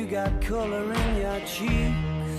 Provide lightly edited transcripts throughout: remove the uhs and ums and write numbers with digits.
got color in your cheeks?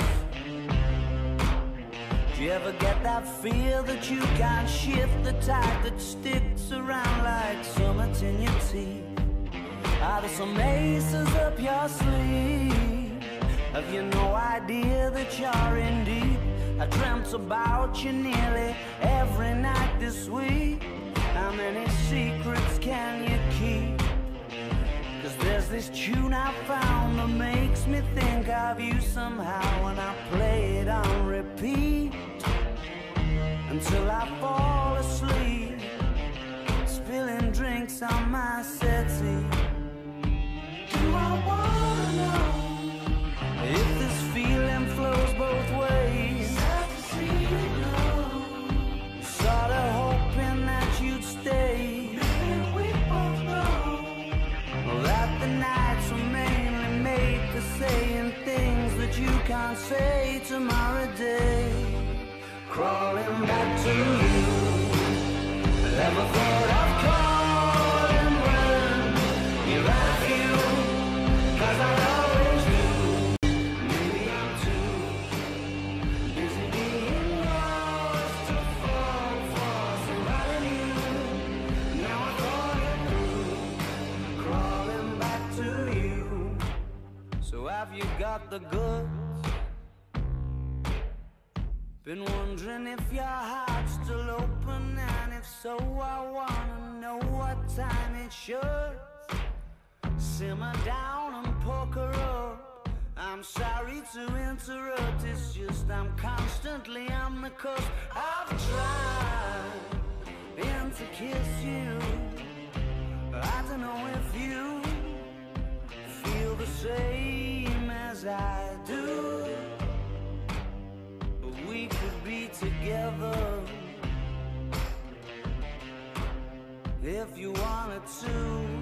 Do you ever get that feel that you can't shift, the tide that sticks around like summits in your teeth? Are there some aces up your sleeve? Have you no idea that you're in deep? I dreamt about you nearly every night this week. How many secrets can you keep? 'Cause there's this tune I found that makes me think of you somehow, and I play it on repeat until I fall asleep, spilling drinks on my settee. Do I wanna know if this feeling flows both ways? Sad to see you go. Sorta hoping that you'd stay. Maybe we both know that the nights were mainly made for saying things that you can't say tomorrow day. Crawling back to you, never thought I'd calling when you're at you, 'cause I always do. Maybe I'm too busy being lost to fall for somebody new. Now I thought it through, crawling back to you. So have you got the goods? Been wondering if your heart's still open, and if so, I wanna know what time it should. Simmer down and poker up. I'm sorry to interrupt, it's just I'm constantly on the cusp. I've tried to kiss you. I don't know if you feel the same as I do, but we could be together if you wanted to.